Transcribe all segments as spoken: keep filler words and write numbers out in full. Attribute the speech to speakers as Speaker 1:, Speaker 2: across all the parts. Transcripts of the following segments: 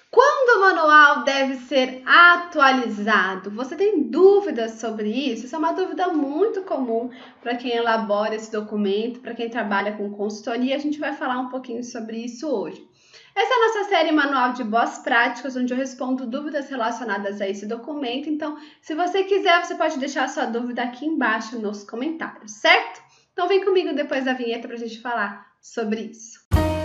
Speaker 1: Quando o manual deve ser atualizado? Você tem dúvidas sobre isso? Isso é uma dúvida muito comum para quem elabora esse documento, para quem trabalha com consultoria. A gente vai falar um pouquinho sobre isso hoje. Essa é a nossa série Manual de Boas Práticas, onde eu respondo dúvidas relacionadas a esse documento. Então, se você quiser, você pode deixar a sua dúvida aqui embaixo nos comentários, certo? Então, vem comigo depois da vinheta para a gente falar sobre isso.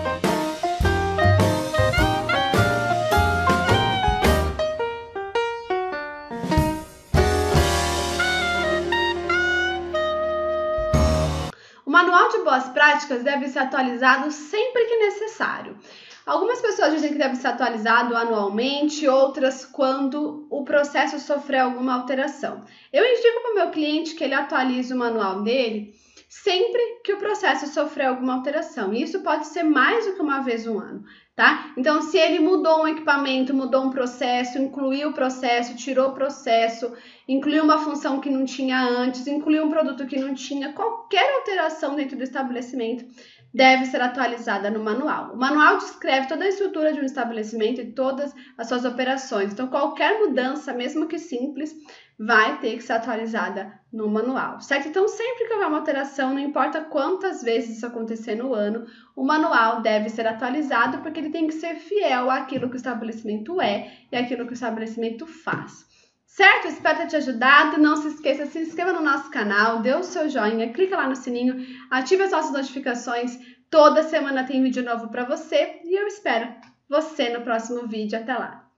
Speaker 1: O Manual de Boas Práticas deve ser atualizado sempre que necessário. Algumas pessoas dizem que deve ser atualizado anualmente, outras quando o processo sofrer alguma alteração. Eu indico para o meu cliente que ele atualize o manual dele sempre que o processo sofrer alguma alteração. E isso pode ser mais do que uma vez no ano, tá? Então, se ele mudou um equipamento, mudou um processo, incluiu o processo, tirou o processo, incluiu uma função que não tinha antes, incluiu um produto que não tinha, qualquer alteração dentro do estabelecimento deve ser atualizada no manual. O manual descreve toda a estrutura de um estabelecimento e todas as suas operações. Então, qualquer mudança, mesmo que simples, vai ter que ser atualizada no manual, certo? Então, sempre que houver uma alteração, não importa quantas vezes isso acontecer no ano, o manual deve ser atualizado porque ele tem que ser fiel àquilo que o estabelecimento é e àquilo que o estabelecimento faz. Certo? Espero ter te ajudado. Não se esqueça, se inscreva no nosso canal, dê o seu joinha, clica lá no sininho, ative as nossas notificações. Toda semana tem vídeo novo para você e eu espero você no próximo vídeo. Até lá!